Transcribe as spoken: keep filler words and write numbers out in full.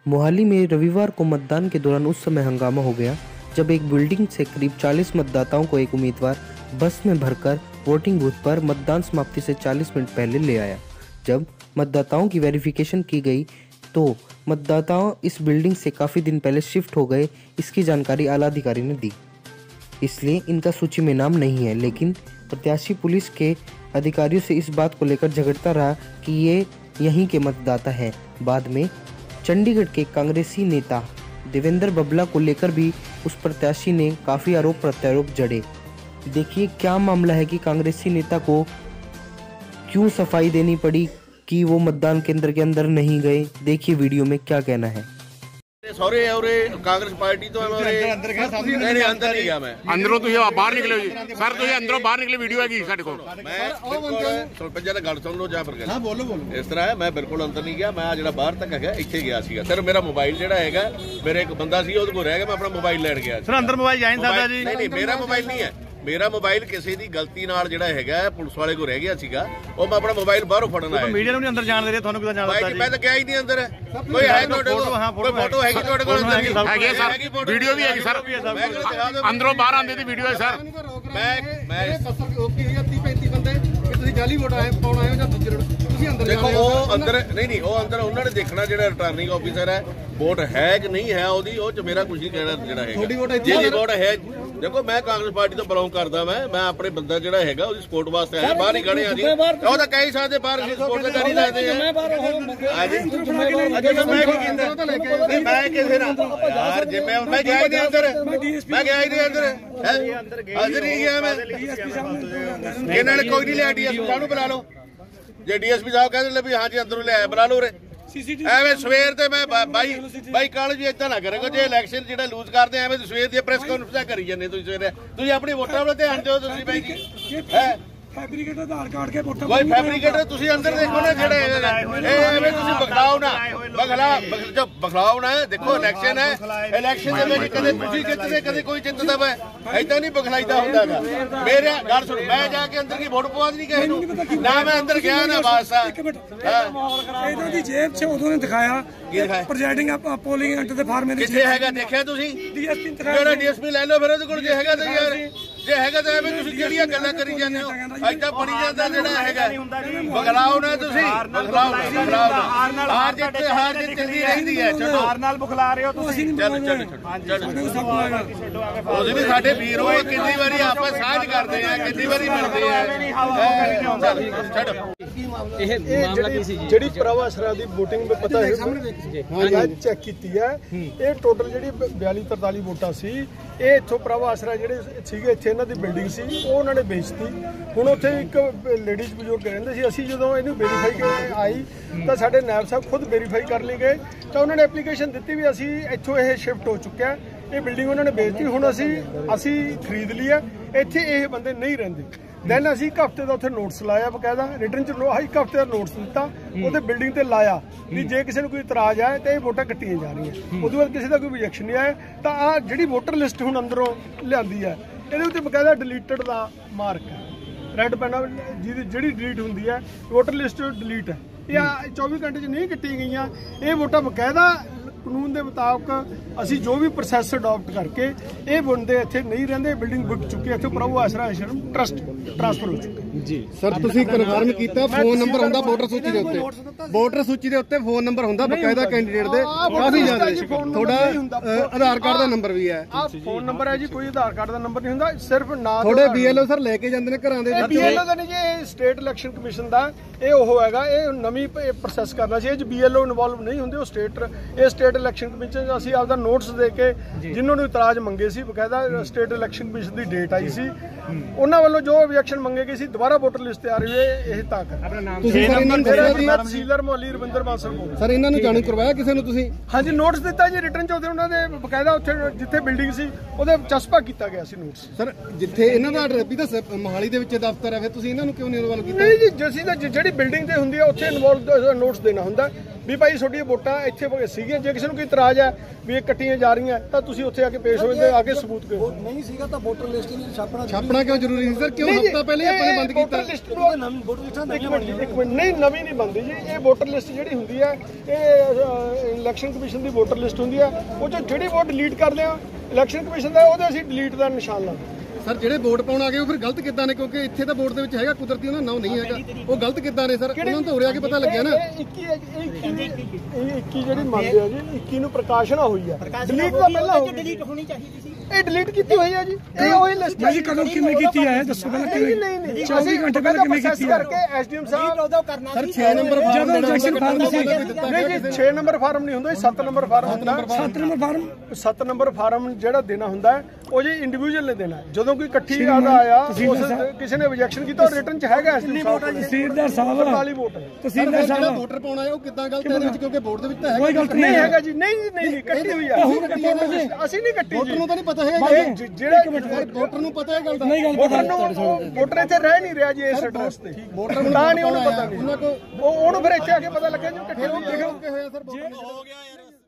मोहाली में रविवार को मतदान के दौरान उस समय हंगामा हो गया जब एक बिल्डिंग से करीब चालीस मतदाताओं को एक उम्मीदवार बस में भरकर वोटिंग बूथ पर मतदान समाप्ति से चालीस मिनट पहले ले आया। जब मतदाताओं की वेरिफिकेशन की गई तो मतदाताओं इस बिल्डिंग से काफ़ी दिन पहले शिफ्ट हो गए, इसकी जानकारी आला अधिकारी ने दी, इसलिए इनका सूची में नाम नहीं है। लेकिन प्रत्याशी पुलिस के अधिकारियों से इस बात को लेकर झगड़ता रहा कि ये यहीं के मतदाता हैं। बाद में चंडीगढ़ के कांग्रेसी नेता देवेंद्र बबला को लेकर भी उस प्रत्याशी ने काफ़ी आरोप प्रत्यारोप जड़े। देखिए क्या मामला है कि कांग्रेसी नेता को क्यों सफाई देनी पड़ी कि वो मतदान केंद्र के अंदर नहीं गए। देखिए वीडियो में क्या कहना है। सॉरी और कांग्रेस पार्टी तो अंदर अंदर गया सामने नहीं अंदर नहीं गया मैं अंदरों तो बाहर निकले जी सर तो अंदरों बाहर निकले वीडियो है साडे कोल मैं सरपंच ने गल सुन लो जा फिर हां बोलो बोलो इस तरह है मैं बिल्कुल अंदर नहीं गया मैं आ जेड़ा बाहर तक है इत्थे गया सीगा सिर्फ मेरा मोबाइल जेड़ा हैगा मेरे एक बंदा सी ओदे कोल रह गया मैं अपना मोबाइल लेण गया सर अंदर मोबाइल जा नहीं सकदा जी नहीं नहीं मेरा मोबाइल नहीं है मेरा मोबाइल किसी की गलती नाल जेड़ा हैगा पुलिस वाले को रह गया सीगा और मैं अपना मोबाइल बाहरों फड़न आया मीडिया ਨੂੰ ਨਹੀਂ ਅੰਦਰ ਜਾਣ ਦੇ ਰਹੇ ਤੁਹਾਨੂੰ ਕਿਦਾਂ ਜਾਣ ਦਿੱਤਾ ਜੀ मैं तो गया ही नहीं अंदर कोई है ਤੁਹਾਡੇ ਕੋਲ ਕੋਈ ਫੋਟੋ ਹੈਗੀ ਤੁਹਾਡੇ ਕੋਲ ਅੰਦਰ ਦੀ ਹੈਗੀ ਸਰ ਵੀਡੀਓ ਵੀ ਹੈਗੀ ਸਰ ਅੰਦਰੋਂ ਬਾਹਰ ਆਉਂਦੇ ਦੀ ਵੀਡੀਓ ਹੈ ਸਰ ਮੈਂ ਮੈਂ ਓਕੇ ਹੈ तीस पैंतीस ਬੰਦੇ ਕਿ ਤੁਸੀਂ ਜਾਲੀ ਵੋਟ ਆਏ ਪਾਉਣ ਆਏ ਹੋ ਜਾਂ ਦੂਜੇ ਤੁਸੀਂ ਅੰਦਰ ਦੇਖੋ ਉਹ ਅੰਦਰ ਨਹੀਂ ਨਹੀਂ ਉਹ ਅੰਦਰ ਉਹਨਾਂ ਨੇ ਦੇਖਣਾ ਜਿਹੜਾ ਰਿਟਰਨਿੰਗ ਆਫੀਸਰ ਹੈ ਵੋਟ ਹੈ ਕਿ ਨਹੀਂ ਹੈ ਉਹਦੀ ਉਹ ਚ ਮੇਰਾ ਕੁਝ ਨਹੀਂ ਕਹਿਣਾ ਜਿਹੜਾ ਹੈਗਾ ਜਿਹੜੀ ਵੋਟ ਹੈ देखो मैं कांग्रेस पार्टी तो बिलोंग करता मैं मैं अपने बंदा जो हैगा उसकी सपोर्ट वास्ते आया बाहर ही खड़े जी वो तो कई साल से बाहर सपोर्ट कर ही सकते हैं मैं किसे ना यार जे मैं मैं गया ही नहीं अंदर मैं गया ही नहीं अंदर अंदर नहीं गया मैं इन्होंने कोई नहीं लिया डीएसपी साहब बुला लो जे डीएसपी साहब कहते भी हाँ जी अंदरों लिया बुला लो रे ਐਵੇਂ ਸਵੇਰ ਤੇ ਮੈਂ ਬਾਈ ਬਾਈ ਕਾਲਜ ਜੀ ਇਦਾਂ ਨਾ ਕਰੇਗਾ ਜੇ ਇਲੈਕਸ਼ਨ ਜਿਹੜਾ ਲੂਜ਼ ਕਰਦੇ ਐਵੇਂ ਸਵੇਰ ਦੀ ਪ੍ਰੈਸ ਕਾਨਫਰੰਸ ਕਰੀ ਜਾਂਦੇ ਤੁਸੀਂ ਸਵੇਰੇ ਤੁਸੀਂ ਆਪਣੀ ਵੋਟਾਂ ਵੱਲ ਧਿਆਨ ਦਿਓ ਤੁਸੀਂ ਬਾਈ ਜੀ ਹੈ ਫੈਬਰੀਕੇਟਰ ਆਧਾਰ ਕਾਰਡ ਕੇ ਵੋਟਾਂ ਕੋਈ ਫੈਬਰੀਕੇਟਰ ਤੁਸੀਂ ਅੰਦਰ ਦੇਖੋ ਨਾ ਜਿਹੜੇ ਇਹ ਐਵੇਂ ਤੁਸੀਂ ਬਖਲਾਓ ਨਾ ਬਖਲਾ ਜੋ ਬਖਲਾਓ ਨਾ ਦੇਖੋ ਇਲੈਕਸ਼ਨ ਹੈ ਇਲੈਕਸ਼ਨ ਦੇ ਵਿੱਚ ਕਦੇ ਤੁਸੀਂ ਜਿੱਤਦੇ ਕਦੇ ਕੋਈ ਜਿੱਤਦਾ ਵਾ ਏਦਾਂ ਨਹੀਂ ਬਖਲਾਈਦਾ ਹੁੰਦਾਗਾ ਮੇਰੇ ਗੱਲ ਸੁਣ ਮੈਂ ਜਾ ਕੇ ਅੰਦਰ ਕੀ ਵੋਟ ਪਵਾ ਨਹੀਂ ਕਿਸੇ ਨੂੰ ਨਾ ਮੈਂ ਅੰਦਰ ਗਿਆ ਨਾ ਬਾਸਾ ਇਹਨਾਂ ਦੀ ਜੇਬ 'ਚ ਉਦੋਂ ਨੇ ਦਿਖਾਇਆ ਪ੍ਰੈਜ਼ਾਈਡਿੰਗ ਪੋਲਿੰਗ ਏਜੰਟ ਦੇ ਫਾਰਮੇ ਦੇ ਕਿੱਥੇ ਹੈਗਾ ਦੇਖਿਆ ਤੁਸੀਂ ਡੀਐਸਪੀ ਜਿਹੜਾ ਡੀਐਸਪੀ ਲੈ ਲਓ ਫਿਰ ਉਹਦੇ ਕੋਲ ਜੇ ਹੈਗਾ ਤਾਂ ਯਾਰ ਜੇ ਹੈਗਾ ਤਾਂ ਐਵੇਂ ਤੁਸੀਂ ਕਿਹੜੀਆਂ ਗੱਲਾਂ ਕਰੀ ਜਾਂਦੇ ਹੋ ਏਦਾਂ ਬਣੀ ਜਾਂਦਾ ਜਿਹੜਾ ਹੈਗਾ ਬਖਲਾਓ ਨਾ ਤੁਸੀਂ ਬਖਲਾਓ ਬਖਲਾਓ ਨਾ ਹਾਰ ਜਿੱਤ ਹਾਰ ਜਿੱਤ ਚੱਲਦੀ ਰਹਿੰਦੀ ਹੈ ਛੱਡੋ ਹਾਰ ਨਾਲ ਬਖਲਾ ਰਹੇ ਹੋ ਤੁਸੀਂ ਚੱਲ ਚੱਲ ਚੱਲ ਉਹਦੇ ਵੀ ਸਾਡੇ ਵੀਰ ਉਹ ਕਿੰਨੀ ਵਾਰੀ ਆਪਾਂ ਸਾਂਝ ਕਰਦੇ ਆ ਕਿੰਨੀ ਵਾਰੀ ਮਿਲਦੇ ਆ ਛੱਡ ਇਹ ਮਾਮਲਾ ਕੀ ਸੀ ਜੀ ਜਿਹੜੀ ਪ੍ਰਭਾ ਅਸਰਾ ਦੀ ਵੋਟਿੰਗ ਵਿੱਚ ਪਤਾ ਹੈ ਹਾਂ ਅੱਜ ਚੈੱਕ ਕੀਤੀ ਹੈ ਇਹ ਟੋਟਲ ਜਿਹੜੀ ਬयालीस तरतालीस ਵੋਟਾਂ ਸੀ ਇਹ ਇੱਥੋਂ ਪ੍ਰਭਾ ਅਸਰਾ ਜਿਹੜੇ ਸੀਗੇ ਇੱਥੇ ਇਹਨਾਂ ਦੀ ਬਿਲਡਿੰਗ ਸੀ ਉਹ ਉਹਨਾਂ ਨੇ ਵੇਚਤੀ। ਹੁਣ ਉੱਥੇ ਇੱਕ ਲੇਡੀਜ਼ ਬਜ਼ੁਰਗ ਰਹਿੰਦੇ ਸੀ ਅਸੀਂ ਜਦੋਂ ਇਹਨੂੰ ਵੈਰੀਫਾਈ ਕਰ ਆਈ ਤਾਂ ਸਾਡੇ ਨਾਇਬ ਸਾਹਿਬ ਖੁਦ ਵੈਰੀਫਾਈ ਕਰ ਲਈ ਗਏ ਤਾਂ ਉਹਨਾਂ ਨੇ ਐਪਲੀਕੇਸ਼ਨ ਦਿੱਤੀ ਵੀ ਅਸੀਂ ਇੱਥੋਂ ਇਹ ਸ਼ਿਫਟ ਹੋ ਚੁੱਕਿਆ ਇਹ ਬਿਲਡਿੰਗ ਉਹਨਾਂ ਨੇ ਵੇਚਤੀ ਹੁਣ ਅਸੀਂ ਅਸੀਂ ਖਰੀਦ ਲਈ ਹੈ ਇੱਥੇ ਇਹ ਬੰਦੇ ਨਹੀਂ ਰਹਿੰਦੇ। ਦੈਨ ਅਸੀਂ ਇੱਕ ਹਫ਼ਤੇ ਦਾ ਉੱਥੇ ਨੋਟਿਸ ਲਾਇਆ ਬਕਾਇਦਾ ਰਿਟਰਨ ਚ ਇੱਕ ਹਫ਼ਤੇ ਦਾ ਨੋਟਿਸ ਦਿੱਤਾ ਉਹਦੇ ਬਿਲਡਿੰਗ ਤੇ ਲਾਇਆ ਵੀ ਜੇ ਕਿਸੇ ਨੂੰ ਕੋਈ ਇਤਰਾਜ਼ ਆਏ ਤਾਂ ਇਹ ਵੋਟਾਂ ਕੱਟੀਆਂ ਜਾ ਰਹੀਆਂ ਉਹਦੇ ਬਾਅਦ ਕਿਸੇ ਦਾ ਕੋਈ ਰਿਜੈਕਸ਼ਨ ਨਹੀਂ ਆਇਆ ਤਾਂ ਆਹ ਜਿਹੜੀ ਵੋਟਰ ਲਿਸਟ ਹੁਣ ਅੰਦਰੋਂ ਲਿਆਂਦੀ ਹੈ ਇਹਦੇ ਉੱਤੇ ਬਕਾਇਦਾ ਡਿਲੀਟਡ ਦਾ ਮਾਰਕ ਹੈ ਰੈੱਡ ਪੈਨਾ ਜਿਹਦੀ ਜਿਹੜੀ ਡਿਲੀਟ ਹੁੰਦੀ ਹੈ ਵੋਟਰ ਲਿਸਟ ਡਿਲੀਟ ਹੈ ਇਹ चौबीस घंटे 'ਚ ਨਹੀਂ ਕੱਟੀਆਂ ਗਈਆਂ ਇਹ ਵੋਟਾਂ ਬਕਾਇਦਾ ਕਾਨੂੰਨ ਦੇ ਮੁਤਾਬਕ ਅਸੀਂ ਜੋ ਵੀ ਪ੍ਰੋਸੈਸ ਅਡਾਪਟ ਕਰਕੇ ਇਹ ਬੰਦੇ ਇੱਥੇ ਨਹੀਂ ਰਹਿੰਦੇ ਬਿਲਡਿੰਗ ਵਿਕ ਚੁੱਕੀ ਇੱਥੇ ਪ੍ਰਭੂ ਆਸਰਾ ਆਸ਼ਰਮ ਟਰਸਟ ਟ੍ਰਾਂਸਫਰ ਹੋ ਚੁੱਕੇ ਜੀ ਸਰ ਤੁਸੀਂ ਕਨਫਰਮ ਕੀਤਾ ਫੋਨ ਨੰਬਰ ਹੁੰਦਾ ਵੋਟਰ ਸੂਚੀ ਦੇ ਉੱਤੇ ਵੋਟਰ ਸੂਚੀ ਦੇ ਉੱਤੇ ਫੋਨ ਨੰਬਰ ਹੁੰਦਾ ਬਕਾਇਦਾ ਕੈਂਡੀਡੇਟ ਦੇ ਕਾਫੀ ਜ਼ਿਆਦਾ ਤੁਹਾਡਾ ਆਧਾਰ ਕਾਰਡ ਦਾ ਨੰਬਰ ਵੀ ਹੈ ਆ ਫੋਨ ਨੰਬਰ ਹੈ ਜੀ ਕੋਈ ਆਧਾਰ ਕਾਰਡ ਦਾ ਨੰਬਰ ਨਹੀਂ ਹੁੰਦਾ ਸਿਰਫ ਨਾਂ ਤੁਹਾਡੇ ਬੀਐਲਓ ਸਰ ਲੈ ਕੇ ਜਾਂਦੇ ਨੇ ਘਰਾਂ ਦੇ ਵਿੱਚ ਬੀਐਲਓ ਦਾ ਨਹੀਂ ਜੀ ਇਹ ਸਟੇਟ ਇਲੈਕਸ਼ਨ ਕਮਿਸ਼ਨ ਦਾ ਇਹ ਉਹ ਹੈਗਾ ਇਹ ਨਵੀਂ ਪ੍ਰੋਸੈਸ ਕਰਨਾ ਸੀ ਇਹ ਚ ਬੀਐਲਓ ਇਨਵੋਲਵ ਨਹੀਂ ਹੁੰਦੇ ਉਹ ਸਟੇਟ ਇਹ ਸਟੇਟ ਇਲੈਕਸ਼ਨ ਕਮਿਸ਼ਨ ਅਸੀਂ ਆਪਦਾ ਨੋਟਿਸ ਦੇ ਕੇ ਜਿਨ੍ਹਾਂ ਨੂੰ ਇਤਰਾਜ਼ ਮੰਗੇ ਸੀ ਬਕਾਇਦਾ ਸਟੇਟ ਇਲੈਕਸ਼ਨ ਕਮਿਸ਼ਨ ਦੀ ਡੇਟ ਆਈ ਸੀ ਉਹਨਾਂ ਵੱਲੋਂ ਜੋ ਆਬਜੈਕਸ਼ਨ ਮੰਗੇ ਗਏ ਸੀ ਦੁਬਾਰਾ ਵੋਟਰ ਲਿਸਟ ਤਿਆਰ ਹੋਈ ਇਹ ਤੱਕ ਆਪਣਾ ਨਾਮ ਤੁਸੀਂ ਸਰ ਇਹਨਾਂ ਨੂੰ ਦੱਸਿਆ ਤਹਿਸੀਲਦਾਰ ਮੌਲੀ ਰਵਿੰਦਰ ਬਾਂਸਲ ਕੋਲ ਸਰ ਇਹਨਾਂ ਨੂੰ ਜਾਣੂ ਕਰਵਾਇਆ ਕਿਸੇ ਨੂੰ ਤੁਸੀਂ ਹਾਂਜੀ ਨੋਟਿਸ ਦਿੱਤਾ ਜੀ ਰਿਟਰਨ ਚ ਉਹਦੇ ਉਹਨਾਂ ਦੇ ਬਕਾਇਦਾ ਉੱਥੇ ਜਿੱਥੇ ਬਿਲਡਿੰਗ ਸੀ ਉਹਦੇ ਚਸਪਾ ਕੀਤਾ ਗਿਆ ਸੀ ਨੋਟਿਸ ਸਰ ਜਿੱਥੇ ਇਹਨਾਂ ਦਾ ਐਡਰੈਸ ਵੀ ਤਾਂ ਮੋਹਾਲੀ ਦੇ ਵਿੱਚ ਦਫ਼ਤਰ ਹੈ ਫਿਰ ਤੁਸੀਂ ਇਹਨਾਂ ਨੂੰ ਕਿਉਂ ਨਹੀਂ ਇਨਵੋਲਵ ਕੀਤਾ ਨਹੀਂ ਜੀ ਜਿਸ ਜਿਹੜੀ ਬਿਲਡਿੰਗ ਤੇ ਹੁੰਦੀ ਹੈ ਉੱਥੇ ਇਨਵੋਲਵ ਨੋਟਿਸ ਦੇਣਾ ਹੁੰਦਾ ਵੀ ਭਾਈ ਤੁਹਾਡੀਆਂ ਵੋਟਾਂ ਇੱਥੇ ਸੀਗੀਆਂ, ਜੇ ਕਿਸੇ ਨੂੰ ਕੋਈ ਇਤਰਾਜ਼ ਹੈ ਵੀ ਇਹ ਕੱਟੀਆਂ ਜਾ ਰਹੀਆਂ ਤਾਂ ਤੁਸੀਂ ਉੱਥੇ ਆ ਕੇ ਪੇਸ਼ ਹੋ ਜਾਂਦੇ, ਆ ਕੇ ਸਬੂਤ ਕਰੋ। ਨਹੀਂ ਸੀਗਾ ਤਾਂ ਵੋਟਰ ਲਿਸਟ ਨਹੀਂ ਛਾਪਣਾ ਛਾਪਣਾ ਕਿਉਂ ਜ਼ਰੂਰੀ ਸੀ ਸਰ? ਕਿਉਂ ਹਫ਼ਤਾ ਪਹਿਲੇ ਆਪਾਂ ਨੇ ਬੰਦ ਕੀਤਾ? ਵੋਟਰ ਲਿਸਟ ਨੂੰ ਇੱਕ ਮਿੰਟ ਇੱਕ ਮਿੰਟ ਨਹੀਂ, ਨਵੀਂ ਨਹੀਂ ਬਣਦੀ ਜੀ। ਇਹ ਵੋਟਰ ਲਿਸਟ ਜਿਹੜੀ ਹੁੰਦੀ ਹੈ ਇਹ ਇਲੈਕਸ਼ਨ ਕਮਿਸ਼ਨ ਦੀ ਵੋਟਰ ਲਿਸਟ ਹੁੰਦੀ ਹੈ, ਉਹ 'ਚ ਜਿਹੜੀ ਵੋਟ ਡਿਲੀਟ ਕਰਦੇ ਆ ਇਲੈਕਸ਼ਨ ਕਮਿਸ਼ਨ ਦਾ, ਉਹਦੇ ਅਸੀਂ ਡਿਲੀਟ ਦਾ ਨਿਸ਼ਾਨ ਲਾਉਂਦੇ। ਸਰ ਜਿਹੜੇ ਵੋਟ ਪਾਉਣ ਆ ਗਏ ਉਹ ਫਿਰ ਗਲਤ ਕਿੱਦਾਂ ਨੇ? ਕਿਉਂਕਿ ਇੱਥੇ ਤਾਂ ਵੋਟ ਦੇ ਵਿੱਚ ਹੈਗਾ, ਕੁਦਰਤੀ ਉਹਨਾਂ ਨਾਮ ਨਹੀਂ ਹੈਗਾ, ਉਹ ਗਲਤ ਕਿੱਦਾਂ ਨੇ ਸਰ? ਉਹਨਾਂ ਨੂੰ ਤਾਂ ਉਰੇ ਆ ਕੇ ਪਤਾ ਲੱਗਿਆ ਨਾ। ਇੱਕੀ ਇਹ ਇੱਕੀ ਜਿਹੜੀ ਮੰਨਦੇ ਆ ਜੀ, ਇੱਕੀ ਨੂੰ ਪ੍ਰਕਾਸ਼ਨਾ ਹੋਈ ਹੈ, ਡਿਲੀਟ ਦਾ ਪਹਿਲਾਂ ਹੋ ਡਿਲੀਟ ਹੋਣੀ ਚਾਹੀਦੀ ਸੀ। ਇਹ ਡਿਲੀਟ ਕੀਤੀ ਹੋਈ ਹੈ ਜੀ, ਇਹ ਉਹੀ ਲਿਸਟ ਹੈ ਜੀ। ਕਦੋਂ ਕਿਵੇਂ ਕੀਤੀ ਹੈ ਦੱਸੋ ਪਹਿਲਾਂ? ਨਹੀਂ ਨਹੀਂ ਨਹੀਂ ਚੌਵੀ ਘੰਟੇ ਪਹਿਲਾਂ ਕਿਵੇਂ ਕੀਤੀ ਹੈ ਕਰਕੇ ਐਸਡੀਐਮ ਸਾਹਿਬ ਸਰ ਛੇ ਨੰਬਰ ਫਾਰਮ ਜਦੋਂ ਇਲੈਕਸ਼ਨ ਫਾਰਮ ਸੀ ਨਹੀਂ ਜੀ, ਛੇ ਨੰਬਰ ਫਾਰਮ ਨਹੀਂ ਹੁੰਦਾ, ਸੱਤ ਨੰਬਰ ਫਾਰਮ ਹੁੰਦਾ। ਸੱਤ ਨੰਬਰ ਫਾਰਮ ਸੱਤ ਨੰਬਰ ਫਾਰਮ ਜਿਹੜਾ ਦੇਣਾ ਹੁੰਦਾ ਹੈ ਉਹ ਜੀ ਇੰਡੀਵਿਜੂਅਲ ਨੇ ਦੇਣਾ। ਜਦੋਂ ਕੋਈ ਇਕੱਠੀ ਆਦਾ ਆਇਆ ਉਸ ਕਿਸੇ ਨੇ ਰਿਜੈਕਸ਼ਨ ਕੀਤਾ, ਉਹ ਰਿਟਰਨ ਚ ਹੈਗਾ ਐਸਡੀਐਮ ਸਾਹਿਬ। ਤਹਿਸੀਲਦਾਰ ਸਾਹਿਬ ਅੜਤਾਲੀ ਵੋਟ ਹੈ। ਤਹਿਸੀਲਦਾਰ ਜਿਹੜਾ ਸਾਹਿਬ ਵੋਟਰ ਪਾਉਣਾ ਹੈ ਉਹ ਕਿੱਦਾਂ ਗਲਤ ਹੈ ਇਹਦੇ ਵਿੱਚ? ਕਿਉਂਕਿ ਵੋਟ ਦੇ ਵਿੱਚ ਤਾਂ ਕੋਈ ਹੈਗਾ ਗਲਤ ਨਹੀਂ ਹੈਗਾ ਜੀ, ਨਹੀਂ ਜੀ ਨਹੀਂ ਕੱਟੀ ਹੋਈ ਹੈ, ਅਸੀਂ ਨਹੀਂ ਕੱਟੀ ਵੋਟਰ ਜੀ। ਨੂੰ ਤਾਂ ਨਹੀਂ ਪਤਾ ਹੈਗਾ, ਜਿਹੜਾ ਵੋਟਰ ਨੂੰ ਪਤਾ ਹੈ ਗੱਲ ਦਾ। ਨਹੀਂ ਗੱਲ ਵੋਟਰ ਨੂੰ ਵੋਟਰ ਇੱਥੇ ਰਹਿ ਨਹੀਂ ਰਿਹਾ ਜੀ ਇਸ ਐਡਰੈਸ ਤੇ, ਵੋਟਰ ਨੂੰ ਤਾਂ ਨਹੀਂ ਉਹਨੂੰ ਪਤਾ ਉਹਨਾਂ ਨਹੀਂ, ਕੋ ਉਹ ਉਹਨੂੰ ਫਿਰ ਇੱਥੇ ਆ ਕੇ ਪਤਾ ਲੱਗਿਆ ਜੀ ਇਕੱਠੇ ਹੋ ਗਏ। ਹੋਇਆ ਸਰ ਵੋਟਰ ਹੋ ਗਿਆ ਯਾਰ।